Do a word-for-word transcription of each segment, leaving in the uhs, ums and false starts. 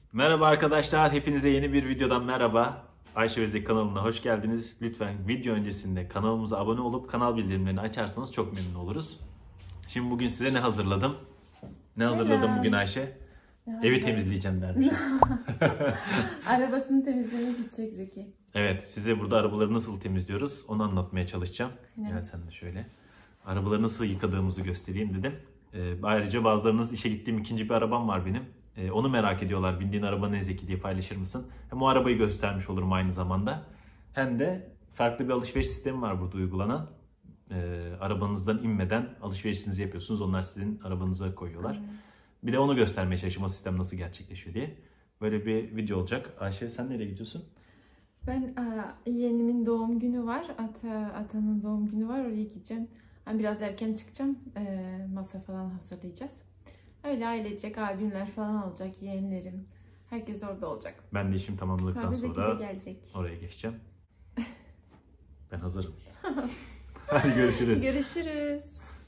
Merhaba arkadaşlar, hepinize yeni bir videodan merhaba. Ayşe ve Zeki kanalına hoş geldiniz. Lütfen video öncesinde kanalımıza abone olup kanal bildirimlerini açarsanız çok memnun oluruz. Şimdi bugün size ne hazırladım? Ne hazırladım Selam. bugün Ayşe? Ne Evi haber? temizleyeceğim dermişim. Arabasını temizlemeye gidecek Zeki. Evet, size burada arabaları nasıl temizliyoruz onu anlatmaya çalışacağım. Evet. Gel sen de şöyle. Arabaları nasıl yıkadığımızı göstereyim dedim. Ee, ayrıca bazılarınız işe gittiğim ikinci bir arabam var benim. Ee, onu merak ediyorlar. Bindiğin araba ne Zeki diye paylaşır mısın? Hem o arabayı göstermiş olurum aynı zamanda. Hem de farklı bir alışveriş sistemi var burada uygulanan. Ee, arabanızdan inmeden alışverişinizi yapıyorsunuz. Onlar sizin arabanıza koyuyorlar. Evet. Bir de onu göstermeye çalışayım o sistem nasıl gerçekleşiyor diye. Böyle bir video olacak. Ayşe sen nereye gidiyorsun? Ben aa, yeğenimin doğum günü var. Ata, Ata'nın doğum günü var. Oraya gideceğim. Ben biraz erken çıkacağım. Ee, masa falan hazırlayacağız. Öyle ailecek abimler falan olacak. Yeğenlerim. Herkes orada olacak. Ben de işim tamamladıktan Tabii Zeki sonra de gelecek. oraya geçeceğim. Ben hazırım. Hadi görüşürüz. Görüşürüz.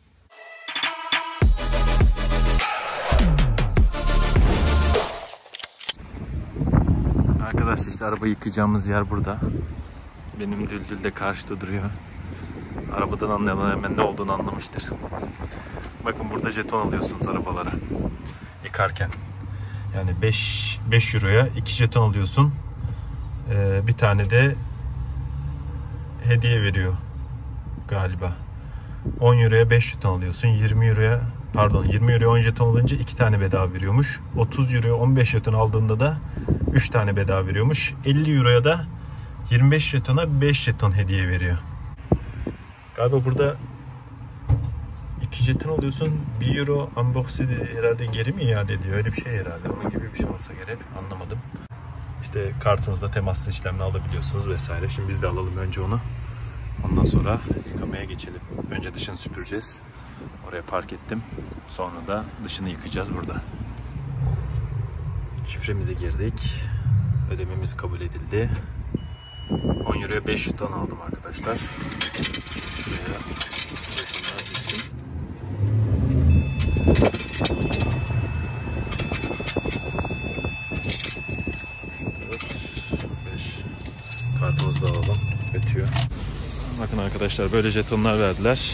Arkadaşlar işte araba yıkayacağımız yer burada. Benim Düldül de karşıda duruyor. Arabadan anlayan hemen ne olduğunu anlamıştır. Bakın burada jeton alıyorsunuz arabalara yıkarken. Yani beş euroya iki jeton alıyorsun. Ee, bir tane de hediye veriyor galiba. on euroya beş jeton alıyorsun. yirmi euroya pardon yirmi euroya on jeton alınca iki tane bedava veriyormuş. otuz euroya on beş jeton aldığında da üç tane bedava veriyormuş. elli euroya da yirmi beş jetona beş jeton hediye veriyor. Galiba burada iki jeton alıyorsun. bir euro unboxed herhalde geri mi iade ediyor? Öyle bir şey herhalde. Onun gibi bir şey olsa gerek. Anlamadım. İşte kartınızda temaslı işlemle alabiliyorsunuz vesaire. Şimdi biz de alalım önce onu. Ondan sonra yıkamaya geçelim. Önce dışını süpüreceğiz. Oraya park ettim. Sonra da dışını yıkayacağız burada. Şifremizi girdik. Ödememiz kabul edildi. on euroya beş jeton aldım arkadaşlar. Şuraya jetonlar düşsün. dört, beş. Kartımızı da alalım. Ötüyor. Bakın arkadaşlar böyle jetonlar verdiler.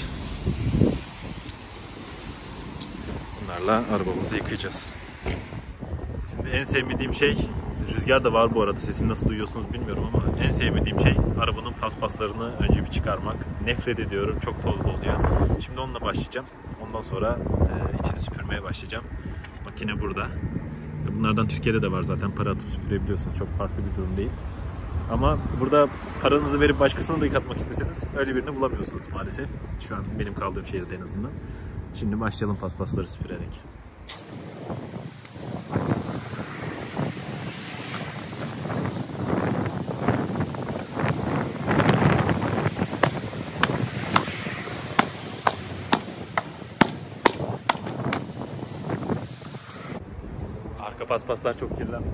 Bunlarla arabamızı yıkayacağız. Şimdi en sevmediğim şey, rüzgar da var bu arada, sesimi nasıl duyuyorsunuz bilmiyorum ama en sevmediğim şey arabanın paspaslarını önce bir çıkarmak. Nefret ediyorum, çok tozlu oluyor. Şimdi onunla başlayacağım. Ondan sonra e, içini süpürmeye başlayacağım. Makine burada. Bunlardan Türkiye'de de var zaten, para atıp süpürebiliyorsunuz. Çok farklı bir durum değil. Ama burada paranızı verip başkasına da yıkatmak isteseniz öyle birini bulamıyorsunuz maalesef. Şu an benim kaldığım şehirde en azından. Şimdi başlayalım paspasları süpürerek. Arka paspaslar çok kirlenmiş.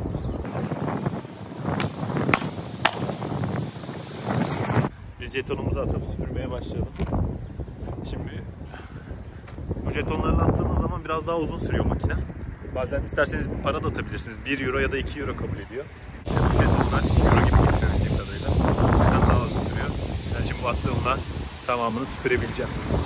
Biz jetonumuzu atıp süpürmeye başlayalım. Şimdi bu jetonlarla attığınız zaman biraz daha uzun sürüyor makine. Bazen isterseniz para da atabilirsiniz. bir euro ya da iki euro kabul ediyor. İşte bu jetonlar iki euro gibi geçiyor bildiğim kadarıyla. O yüzden daha uzun sürüyor. Yani şimdi bu attığımla tamamını süpürebileceğim.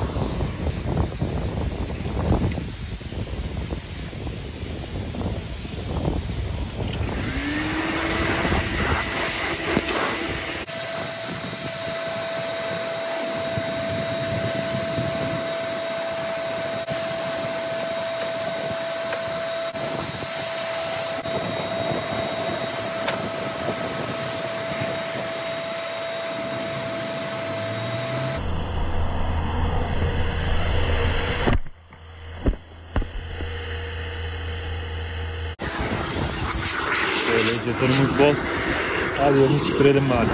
Böyle jetonumuz bol. Hadi onu süpürelim bari.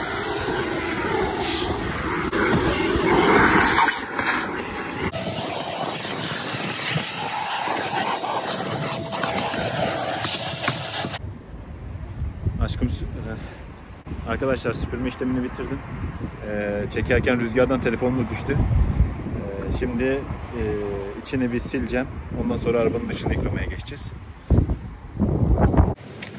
Aşkım, arkadaşlar süpürme işlemini bitirdim. Ee, çekerken rüzgardan telefonum düştü. Ee, şimdi e, içini bir sileceğim. Ondan sonra arabanın dışını yıkamaya geçeceğiz.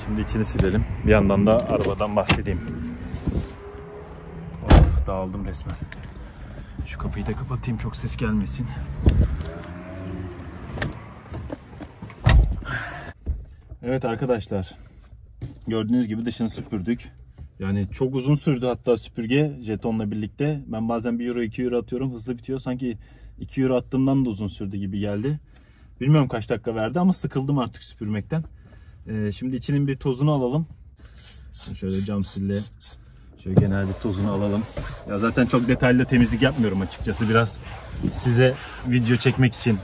Şimdi içini silelim. Bir yandan da arabadan bahsedeyim. Of, dağıldım resmen. Şu kapıyı da kapatayım, çok ses gelmesin. Evet arkadaşlar, gördüğünüz gibi dışını süpürdük. Yani çok uzun sürdü hatta süpürge jetonla birlikte. Ben bazen bir euro iki euro atıyorum, hızlı bitiyor. Sanki iki euro attığımdan da uzun sürdü gibi geldi. Bilmiyorum kaç dakika verdi ama sıkıldım artık süpürmekten. Ee, şimdi içinin bir tozunu alalım. Şöyle cam sille şöyle genel bir tozunu alalım. Ya zaten çok detaylı temizlik yapmıyorum açıkçası. Biraz size video çekmek için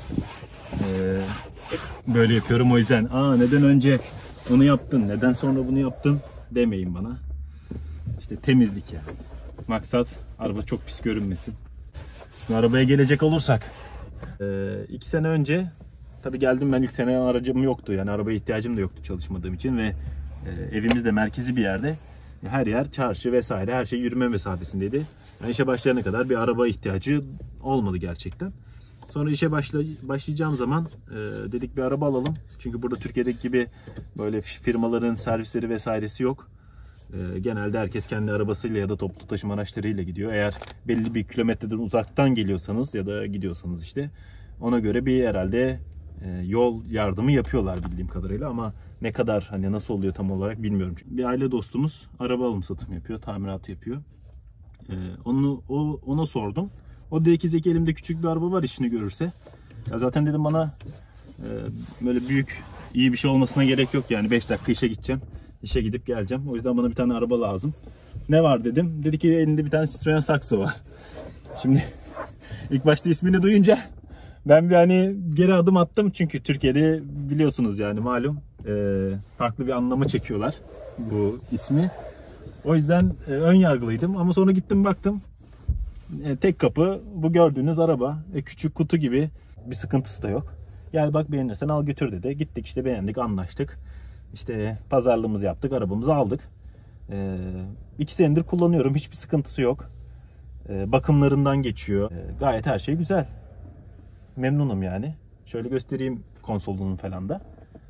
e, böyle yapıyorum. O yüzden aa neden önce onu yaptın, neden sonra bunu yaptın demeyin bana. İşte temizlik ya. Maksat araba çok pis görünmesin. Şimdi arabaya gelecek olursak. Ee, iki sene önce tabii geldim, ben ilk sene aracım yoktu. Yani arabaya ihtiyacım da yoktu çalışmadığım için ve e, evimiz de merkezi bir yerde. Her yer çarşı vesaire, her şey yürüme mesafesindeydi. Yani işe başlayana kadar bir araba ihtiyacı olmadı gerçekten. Sonra işe başla, başlayacağım zaman e, dedik bir araba alalım. Çünkü burada Türkiye'deki gibi böyle firmaların servisleri vesairesi yok. E, genelde herkes kendi arabasıyla ya da toplu taşıma araçlarıyla gidiyor. Eğer belli bir kilometreden uzaktan geliyorsanız ya da gidiyorsanız işte ona göre bir herhalde e, yol yardımı yapıyorlar bildiğim kadarıyla, ama ne kadar, hani nasıl oluyor tam olarak bilmiyorum. Bir aile dostumuz araba alım satım yapıyor, tamiratı yapıyor. E, onu o, ona sordum. O dedi ki Zeki, elimde küçük bir araba var, işini görürse. Ya zaten dedim bana e, böyle büyük iyi bir şey olmasına gerek yok yani, beş dakika işe gideceğim. İşe gidip geleceğim. O yüzden bana bir tane araba lazım. Ne var dedim. Dedi ki elinde bir tane Citroen Saxo var. Şimdi ilk başta ismini duyunca ben bir hani geri adım attım. Çünkü Türkiye'de biliyorsunuz yani malum e, farklı bir anlamı çekiyorlar bu ismi. O yüzden e, ön yargılıydım. Ama sonra gittim baktım. E, tek kapı bu gördüğünüz araba. E, küçük kutu gibi, bir sıkıntısı da yok. Gel bak beğenirsen al götür dedi. Gittik işte, beğendik, anlaştık. İşte pazarlığımızı yaptık, arabamızı aldık. E, iki senedir kullanıyorum, hiçbir sıkıntısı yok. E, bakımlarından geçiyor. E, gayet her şey güzel. Memnunum yani. Şöyle göstereyim konsolunun falan da.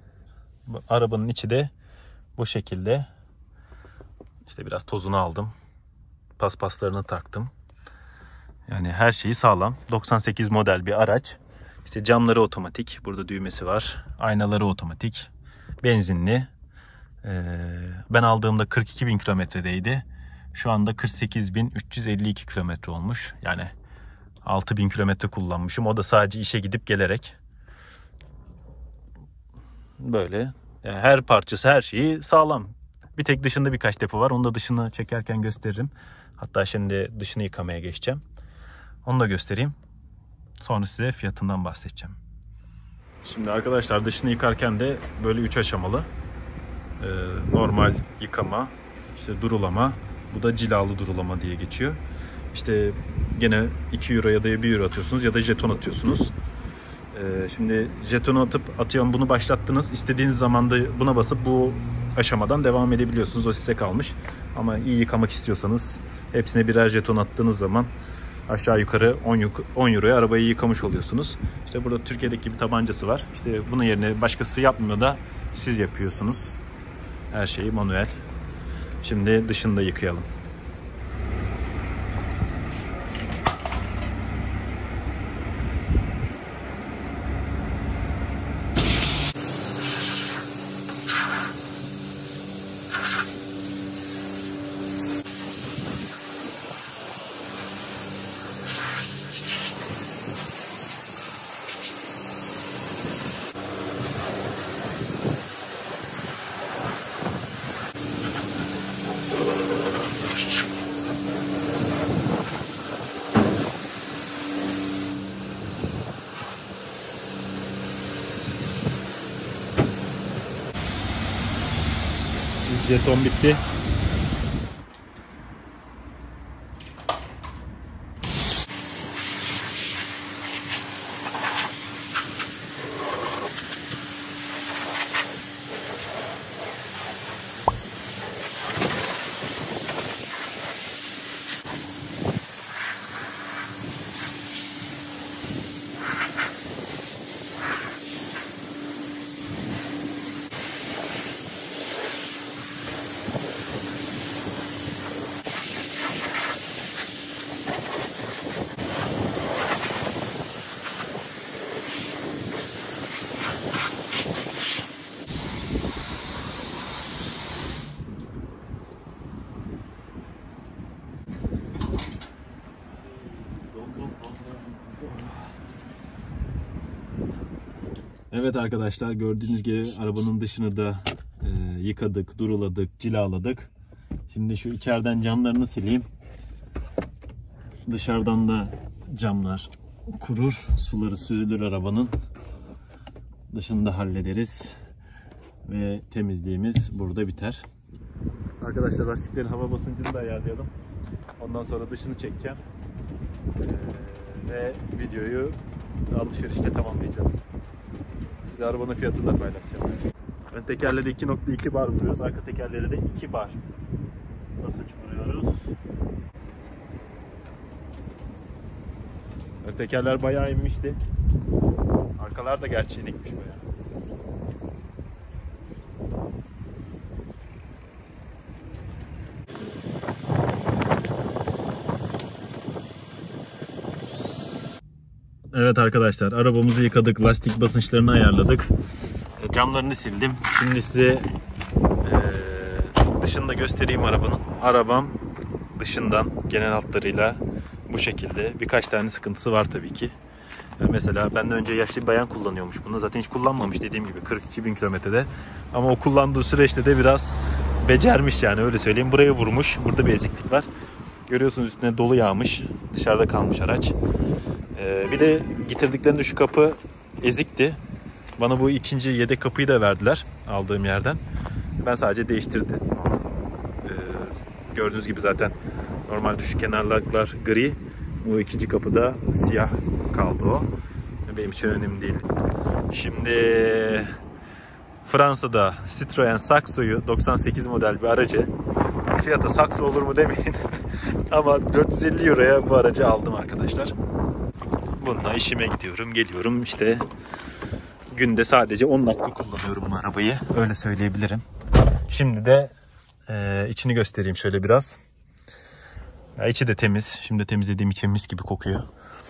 Arabanın içi de bu şekilde. İşte biraz tozunu aldım. Paspaslarını taktım. Yani her şeyi sağlam. doksan sekiz model bir araç. İşte camları otomatik. Burada düğmesi var. Aynaları otomatik. Benzinli. Ee, ben aldığımda kırk iki bin kilometredeydi. Şu anda kırk sekiz bin üç yüz elli iki kilometre olmuş. Yani altı bin kilometre kullanmışım. O da sadece işe gidip gelerek. Böyle. Yani her parçası, her şeyi sağlam. Bir tek dışında birkaç depo var. Onu da dışını çekerken gösteririm. Hatta şimdi dışını yıkamaya geçeceğim. Onu da göstereyim. Sonra size fiyatından bahsedeceğim. Şimdi arkadaşlar dışını yıkarken de böyle üç aşamalı. Ee, normal yıkama, işte durulama. Bu da cilalı durulama diye geçiyor. İşte gene iki euro ya da bir euro atıyorsunuz ya da jeton atıyorsunuz. Ee, şimdi jetonu atıp atıyorum, bunu başlattınız. İstediğiniz zaman da buna basıp bu aşamadan devam edebiliyorsunuz. O size kalmış. Ama iyi yıkamak istiyorsanız hepsine birer jeton attığınız zaman aşağı yukarı on euroya arabayı yıkamış oluyorsunuz. İşte burada Türkiye'deki bir tabancası var. İşte bunun yerine başkası yapmıyor da siz yapıyorsunuz. Her şeyi manuel. Şimdi dışını da yıkayalım. Jeton bitti. Evet arkadaşlar, gördüğünüz gibi arabanın dışını da e, yıkadık, duruladık, cilaladık. Şimdi şu içeriden camlarını sileyim. Dışarıdan da camlar kurur, suları süzülür arabanın. Dışını da hallederiz ve temizliğimiz burada biter. Arkadaşlar, lastiklerin hava basıncını da ayarlayalım. Ondan sonra dışını çekeceğim ee, ve videoyu alışverişte tamamlayacağız. Size arabanın fiyatını da paylaşacağım. Ön tekerlere iki nokta iki bar vuruyoruz, arka tekerlere de iki bar basınç vuruyoruz. Ön tekerler bayağı inmişti. Arkalar da gerçi inikmiş bayağı. Evet arkadaşlar, arabamızı yıkadık, lastik basınçlarını ayarladık, camlarını sildim. Şimdi size e, dışını da göstereyim arabanın. Arabam dışından genel hatlarıyla bu şekilde. Birkaç tane sıkıntısı var tabii ki. Mesela benden önce yaşlı bir bayan kullanıyormuş bunu. Zaten hiç kullanmamış, dediğim gibi kırk iki bin kilometrede. Ama o kullandığı süreçte de biraz becermiş, yani öyle söyleyeyim. Buraya vurmuş. Burada bir eziklik var. Görüyorsunuz, üstüne dolu yağmış. Dışarıda kalmış araç. Ee, bir de getirdiklerinde şu kapı ezikti. Bana bu ikinci yedek kapıyı da verdiler aldığım yerden. Ben sadece değiştirdim onu. Ee, gördüğünüz gibi zaten normal düşük kenarlıklar gri. Bu ikinci kapıda siyah kaldı o. Benim için önemli değil. Şimdi Fransa'da Citroen Saxo'yu, doksan sekiz model bir aracı, fiyatı Saxo olur mu demeyin. Ama dört yüz elli euroya bu aracı aldım arkadaşlar. Bununla işime gidiyorum, geliyorum. İşte günde sadece on dakika kullanıyorum bu arabayı. Öyle söyleyebilirim. Şimdi de e, içini göstereyim şöyle biraz. Ya, içi de temiz. Şimdi temizlediğim için mis gibi kokuyor.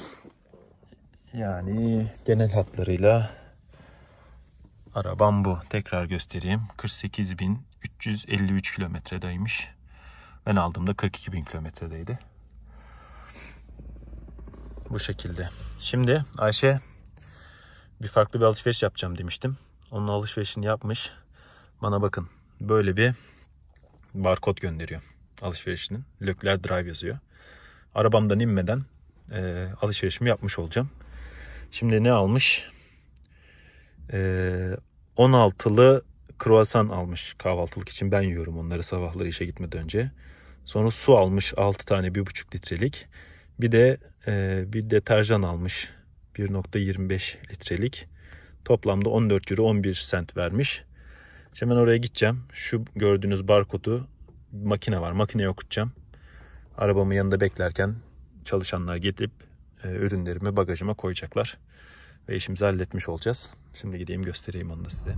Yani genel hatlarıyla arabam bu. Tekrar göstereyim. kırk sekiz bin üç yüz elli üç kilometredeymiş. Ben aldığımda kırk iki bin kilometredeydi. Bu şekilde. Şimdi Ayşe bir farklı bir alışveriş yapacağım demiştim. Onun alışverişini yapmış. Bana bakın, böyle bir barkod gönderiyor alışverişinin. Leclerc Drive yazıyor. Arabamdan inmeden e, alışverişimi yapmış olacağım. Şimdi ne almış? E, on altılı kruvasan almış kahvaltılık için. Ben yiyorum onları sabahları işe gitmeden önce. Sonra su almış altı tane bir buçuk litrelik. Bir de e, bir deterjan almış bir nokta yirmi beş litrelik. Toplamda on dört euro on bir sent vermiş. Şimdi ben oraya gideceğim. Şu gördüğünüz barkodu, makine var. Makineye okutacağım. Arabamın yanında beklerken çalışanlar gidip e, ürünlerimi bagajıma koyacaklar. Ve işimizi halletmiş olacağız. Şimdi gideyim göstereyim onu da size.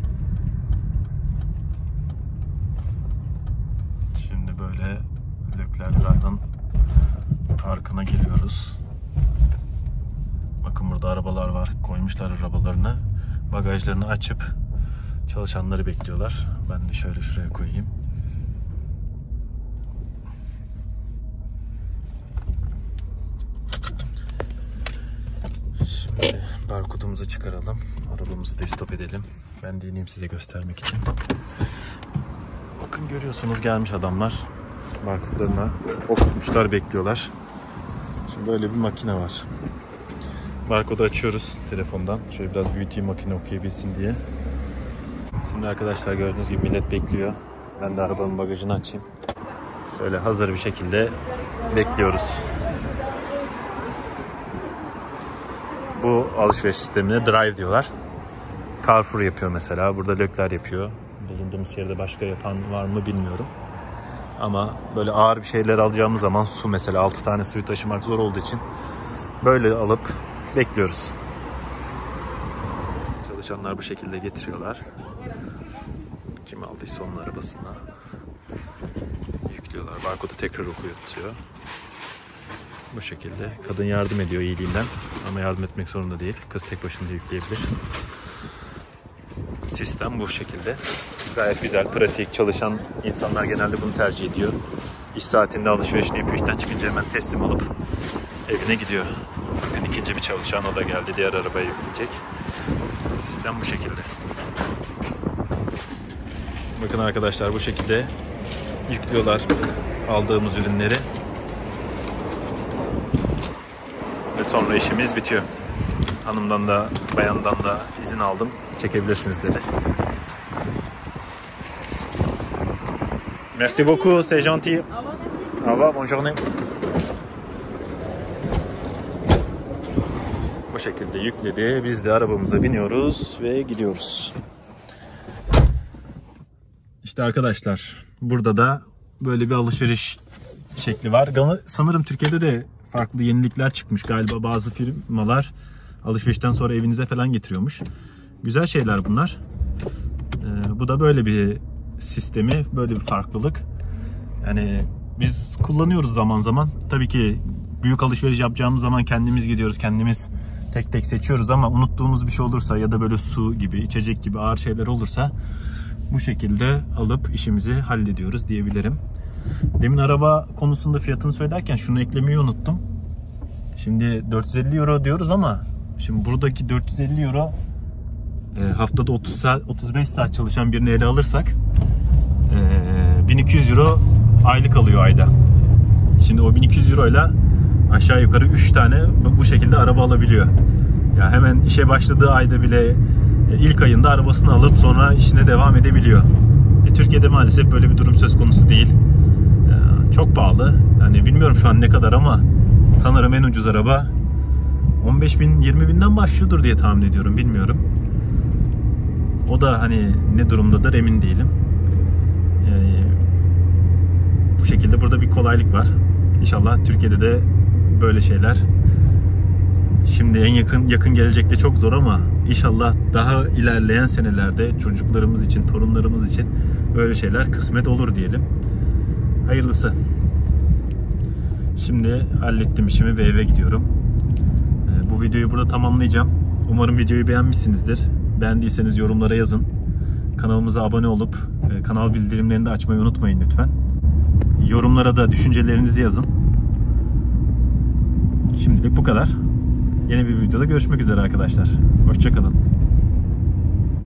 Şimdi böyle Leclerc Drive'ın parkına giriyoruz. Bakın burada arabalar var. Koymuşlar arabalarını. Bagajlarını açıp çalışanları bekliyorlar. Ben de şöyle şuraya koyayım. Şimdi barkodumuzu çıkaralım. Arabamızı da stop edelim. Ben de ineyim size göstermek için. Bakın, görüyorsunuz gelmiş adamlar. Barkodlarına okutmuşlar, bekliyorlar. Şimdi böyle bir makine var. Barkodu açıyoruz telefondan. Şöyle biraz büyüteyim makine okuyabilsin diye. Şimdi arkadaşlar gördüğünüz gibi millet bekliyor. Ben de arabanın bagajını açayım. Şöyle hazır bir şekilde bekliyoruz. Bu alışveriş sistemine Drive diyorlar. Carrefour yapıyor mesela. Burada Leclerc yapıyor. Bulunduğumuz yerde başka yapan var mı bilmiyorum. Ama böyle ağır bir şeyler alacağımız zaman, su mesela, altı tane suyu taşımak zor olduğu için böyle alıp bekliyoruz. Çalışanlar bu şekilde getiriyorlar. Kim aldıysa onun arabasına yüklüyorlar. Barkodu tekrar okutuyor. Bu şekilde. Kadın yardım ediyor iyiliğinden. Ama yardım etmek zorunda değil. Kız tek başına da yükleyebilir. Sistem bu şekilde. Gayet güzel, pratik. Çalışan insanlar genelde bunu tercih ediyor. İş saatinde alışverişini yapıyor. İşten çıkınca hemen teslim alıp evine gidiyor. Bugün ikinci bir çalışan, o da geldi. Diğer arabaya yükleyecek. Sistem bu şekilde. Bakın arkadaşlar, bu şekilde yüklüyorlar aldığımız ürünleri. Ve sonra işimiz bitiyor. Hanımdan da bayandan da izin aldım. Çekebilirsiniz dedi. Merci beaucoup, c'est gentil. Au revoir, bonne journée. Bu şekilde yükledi. Biz de arabamıza biniyoruz ve gidiyoruz. İşte arkadaşlar, burada da böyle bir alışveriş şekli var. Sanırım Türkiye'de de farklı yenilikler çıkmış galiba. Bazı firmalar alışverişten sonra evinize falan getiriyormuş. Güzel şeyler bunlar. Ee, bu da böyle bir sistemi, böyle bir farklılık. Yani biz kullanıyoruz zaman zaman. Tabii ki büyük alışveriş yapacağımız zaman kendimiz gidiyoruz, kendimiz tek tek seçiyoruz ama unuttuğumuz bir şey olursa ya da böyle su gibi, içecek gibi ağır şeyler olursa bu şekilde alıp işimizi hallediyoruz diyebilirim. Demin araba konusunda fiyatını söylerken şunu eklemeyi unuttum. Şimdi dört yüz elli euro diyoruz ama şimdi buradaki dört yüz elli euro e, haftada otuz saat, otuz beş saat çalışan birini ele alırsak e, bin iki yüz euro aylık alıyor ayda. Şimdi o bin iki yüz euro ile aşağı yukarı üç tane bu şekilde araba alabiliyor. Ya hemen işe başladığı ayda bile ilk ayında arabasını alıp sonra işine devam edebiliyor. E, Türkiye'de maalesef böyle bir durum söz konusu değil. E, çok pahalı. Yani bilmiyorum şu an ne kadar ama sanırım en ucuz araba on beş bin yirmi binden başlıyordur diye tahmin ediyorum. Bilmiyorum. O da hani ne durumdadır emin değilim. Yani bu şekilde burada bir kolaylık var. İnşallah Türkiye'de de böyle şeyler. Şimdi en yakın yakın gelecekte çok zor ama inşallah daha ilerleyen senelerde çocuklarımız için, torunlarımız için böyle şeyler kısmet olur diyelim. Hayırlısı. Şimdi hallettim işimi ve eve gidiyorum. Bu videoyu burada tamamlayacağım. Umarım videoyu beğenmişsinizdir. Beğendiyseniz yorumlara yazın. Kanalımıza abone olup kanal bildirimlerini de açmayı unutmayın lütfen. Yorumlara da düşüncelerinizi yazın. Şimdilik bu kadar. Yeni bir videoda görüşmek üzere arkadaşlar. Hoşça kalın.